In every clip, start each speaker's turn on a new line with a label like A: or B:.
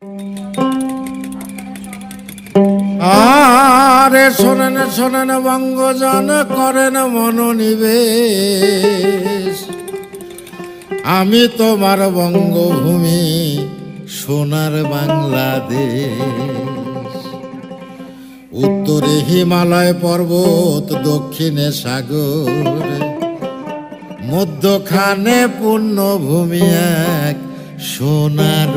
A: আরে শোনেন শোনেন বঙ্গজন, করেন মনোনিবেশ। আমি তোমার বঙ্গভূমি, সোনার বাংলাদেশ। উত্তরে হিমালয় পর্বত, দক্ষিণে সাগর, মধ্যখানে পুণ্যভূমি এক সোনার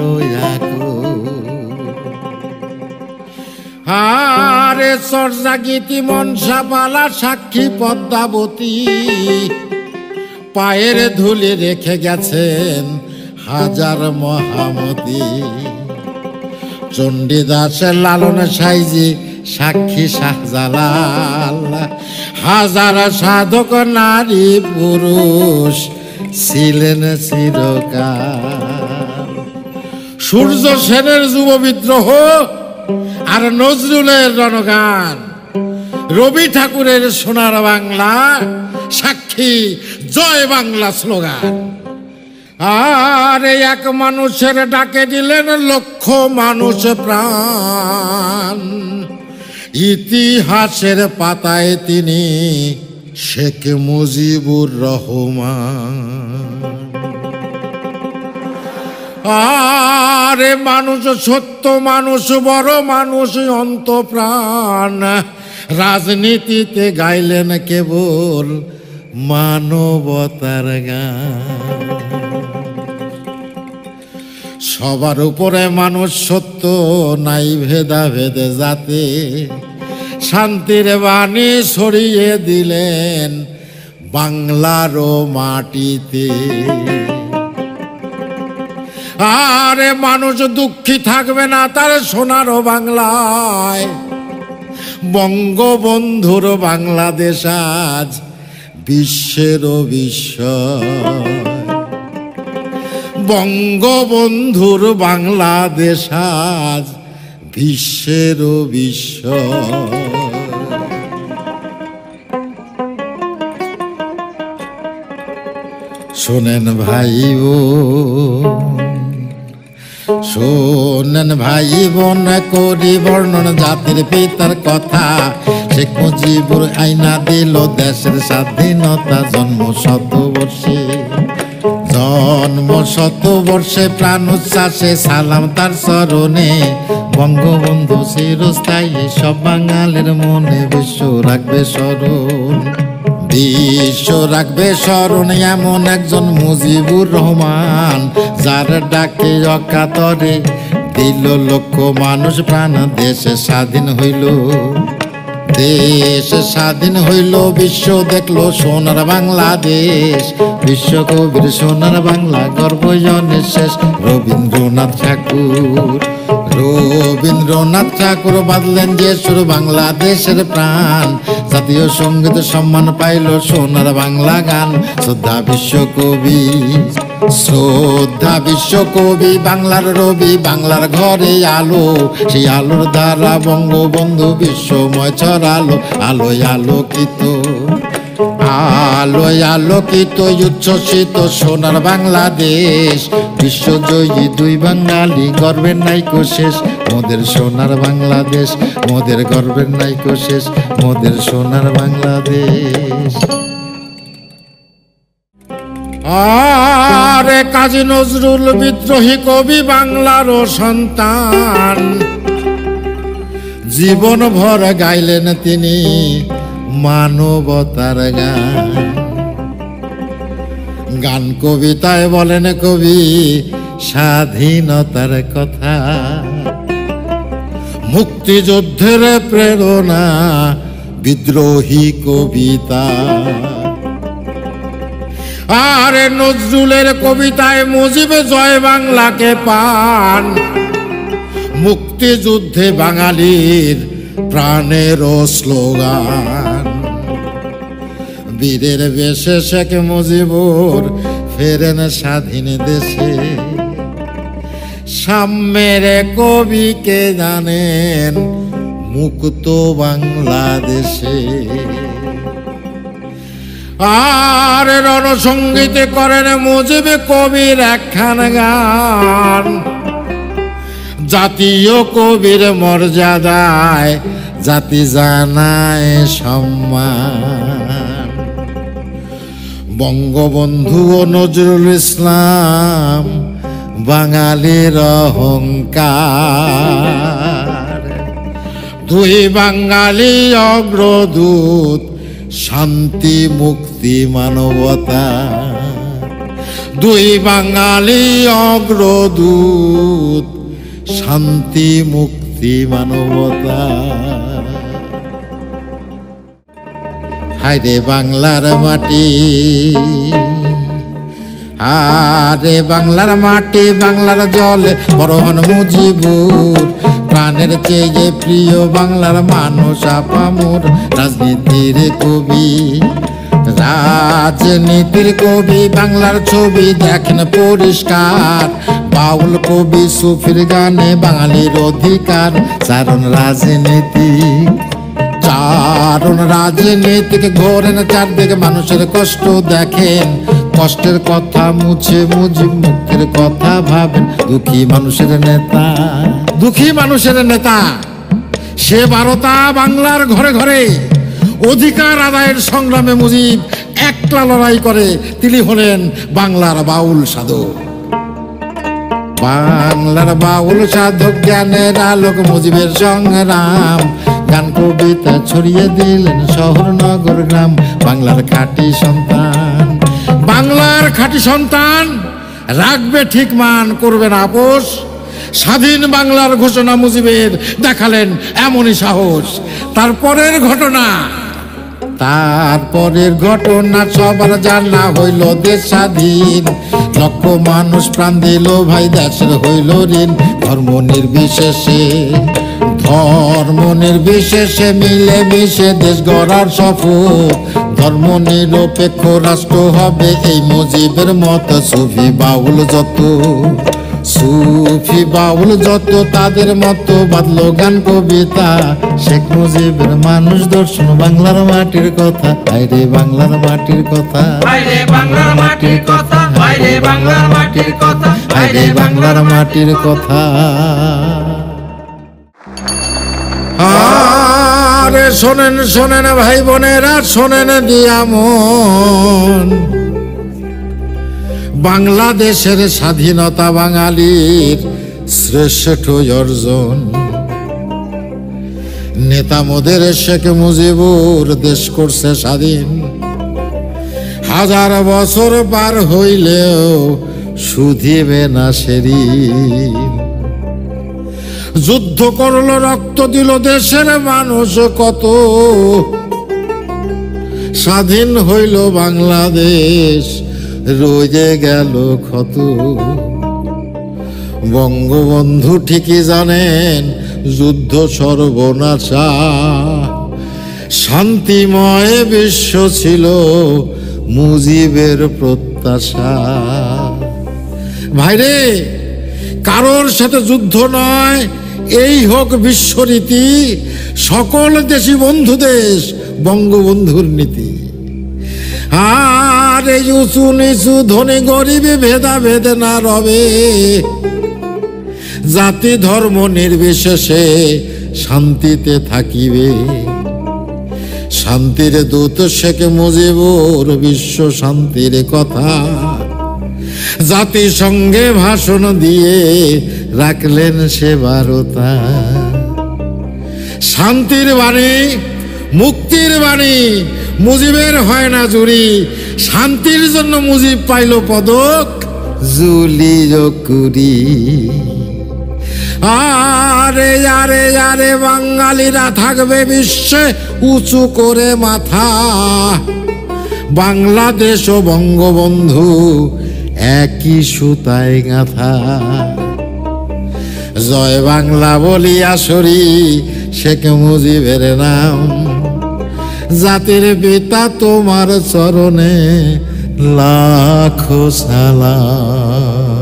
A: আরে চর্যাগীতি মনসাপালা, সাক্ষী পদ্মাবতী, পায়ের ধুলি রেখে গেছেন হাজার মহামতি। চণ্ডীদাসের লালন সাইজি, সাক্ষী শাহজালাল, হাজার সাধক নারী পুরুষ ছিলেন চিরকাল। সূর্য সেনের যুব বিদ্রোহ আর নজরুলের রণগান, রবি ঠাকুরের সোনার বাংলা, সাক্ষী জয় বাংলা স্লোগান। আর এক মানুষের ডাকে দিলেন লক্ষ মানুষ প্রাণ। ইতিহাসের পাতায় তিনি শেখ মুজিবুর রহমান। আরে মানুষ সত্য, মানুষ বড়, মানুষ অন্তঃপ্রাণ। রাজনীতিতে গাইলেন কেবল মানবতার গান। সবার উপরে মানুষ সত্য, নাই ভেদাভেদে জাতে। শান্তির বাণী ছড়িয়ে দিলেন বাংলারও মাটিতে। আরে মানুষ দুঃখী থাকবে না তার সোনার বাংলায়। বঙ্গবন্ধুর বাংলাদেশ আজ বিশ্বের বিস্ময়। বঙ্গবন্ধুর বাংলাদেশ আজ বিশ্বের বিস্ময়। শোনেন ভাই বোন, শোনেন ভাই বোন, করি বর্ণন জাতির পিতার কথা। শেখ মুজিবুর আইনা দিল দেশের স্বাধীনতা। জন্ম শতবর্ষে, জন্ম শতবর্ষে, প্রাণ উচ্ছ্বাসে সালাম তার চরণে। বঙ্গবন্ধু চিরস্থায়ী সব বাঙালির মনে, বিশ্ব রাখবে স্মরণ, বিশ্ব রাখবে স্মরণ। এমন একজন মুজিবুর রহমান, যার ডাকে অকাতরে দিল লক্ষ মানুষ প্রাণ। দেশে স্বাধীন হইল, দেশ স্বাধীন হইল, বিশ্ব দেখলো সোনার বাংলাদেশ। বিশ্বকবির সোনার বাংলা গর্ব জনে শেষ। রবীন্দ্রনাথ ঠাকুর, রবীন্দ্রনাথ ঠাকুর বাঁধলেন যে সুর, বাংলাদেশের প্রাণ। জাতীয় সঙ্গীত সম্মান পাইল সোনার বাংলা গান। শ্রদ্ধা বিশ্বকবি, শ্রদ্ধা বিশ্বকবি, বাংলার রবি, বাংলার ঘরে আলো। সেই আলোর দ্বারা বঙ্গবন্ধু বিশ্বময় ছড়ালো। আলোয় আলোকিত, আলোয় আলোকিত, উচ্ছ্বসিত সোনার বাংলাদেশ। বিশ্বজয়ী দুই বাঙালি, গর্বের নাইকো শেষ। মোদের সোনার বাংলাদেশ, মোদের গর্বের নাইকো শেষ। মোদের সোনার বাংলাদেশ। আরে কাজী নজরুল বিদ্রোহী কবি, বাংলারও সন্তান। জীবন ভর গাইলেন তিনি মানবতার গান। গান কবিতায় বলেন কবি স্বাধীনতার কথা। মুক্তিযুদ্ধের প্রেরণা বিদ্রোহী কবিতা। আরে নজরুলের কবিতায় মুজিব জয় বাংলাকে পান। মুক্তিযুদ্ধে বাঙালির প্রাণের স্লোগান। বীরের বেশে শেখ মুজিবুর ফেরেন স্বাধীন দেশে। সাম্যের কবিকে জানেন মুক্ত বাংলাদেশে। আর রণসঙ্গীতে করেন মুজিব কবির একখান গান। জাতীয় কবির মর্যাদায় জাতি জানায় সম্মান। বঙ্গবন্ধু ও নজরুল ইসলাম বাঙালির অহংকার। দুই বাঙালি অগ্রদূত, শান্তি মুক্তি মানবতা। দুই বাঙালি অগ্রদূত, শান্তি মুক্তি মানবতা। হায়রে বাংলার মাটি, আরে বাংলার মাটি, বাংলার জলে বরহন মুজিবুর। প্রাণের চেয়ে প্রিয় বাংলার মানুষ আপামোর। রাজনীতির কবি, রাজনীতির কবি, বাংলার ছবি দেখেন পরিষ্কার। বাউল কবি সুফির গানে বাঙালির অধিকার। চারণ রাজনীতিক, চারণ রাজনীতিক ঘোরেন চারদিকে, মানুষের কষ্ট দেখেন। কষ্টের কথা মুছে মুজিব মুক্তির কথা ভাবেন। দুঃখী মানুষের নেতা, দুঃখী মানুষের নেতা, সে বারতা বাংলার ঘরে ঘরে। অধিকার আদায়ের সংগ্রামে মুজিব একলা লড়াই করে। তিনি হলেন বাংলার বাউল সাধক। বাংলার বাউল সাধক, জ্ঞানের আলোক মুজিবের সংগ্রাম। গান কবিতা ছড়িয়ে দিলেন শহর নগর গ্রাম। বাংলার খাঁটি সন্তান, বাংলার খাঁটি সন্তান, রাখবে ঠিক মান, করবে না আপোষ। স্বাধীন বাংলার ঘোষণা মুজিবের, দেখালেন এমনই সাহস। তারপরের ঘটনা, তারপরের ঘটনা সবার জানা হইল দেশ স্বাধীন। লক্ষ মানুষ প্রাণ দিল ভাই, দেশের হইল ঋণ। ধর্ম নির্বিশেষে, ধর্ম নির্বিশেষে মিলে মিশে দেশ গড়ার শপথ। ধর্ম নিরপেক্ষ রাষ্ট্র হবে এই মুজিবের মত। সুফি বাউল যত, সুফি বাউল যত, তাদের মতো বাদলো গান কবিতা। শেখ মুজিবের মানুষ দর্শন, বাংলার মাটির কথা। আইরে বাংলার মাটির কথা,
B: আইরে বাংলার মাটির কথা, আইরে বাংলার মাটির কথা,
A: আইরে বাংলার মাটির কথা। আরে শোনেন শোনেন ভাই বোনেরা, শোনেন দিয়া মন। বাংলাদেশের স্বাধীনতা বাঙালির শ্রেষ্ঠ অর্জন। নেতা মোদের শেখ মুজিবুর দেশ করছে স্বাধীন। হাজার বছর পার হইলেও শুধিবে না সেদিন। যুদ্ধ করল, রক্ত দিল দেশের মানুষ কত। স্বাধীন হইল বাংলাদেশ, রয়ে গেল ক্ষত। বঙ্গবন্ধু ঠিকই জানেন যুদ্ধ সর্বনাশা। শান্তিময় বিশ্ব ছিল মুজিবের প্রত্যাশা। ভাইরে, কারোর সাথে যুদ্ধ নয়, এই হোক বিশ্বরীতি। সকল দেশি বন্ধু দেশ, বঙ্গবন্ধুর নীতি। আর এই উঁচু নিচু ধনী গরিবে ভেদাভেদ না রবে। জাতি ধর্ম নির্বিশেষে শান্তিতে থাকিবে। শান্তির দূত শেখ মুজিবুর বিশ্ব শান্তির কথা জাতিসংঘে ভাষণ দিয়ে রাখলেন সে বারতা। শান্তির বাণী, মুক্তির বাণী, মুজিবের হয় না জুরি। শান্তির জন্য মুজিব পাইল পদক, জুলি জকুরি। আরে আরে আরে বাঙালিরা থাকবে বিশ্বে উঁচু করে মাথা। বাংলাদেশ ও বঙ্গবন্ধু একই সুতায় গাঁথা। জয় বাংলা বলিয়া সরি শেখ মুজিবের নাম। জাতির পিতা তোমার চরণে লাখো সালাম।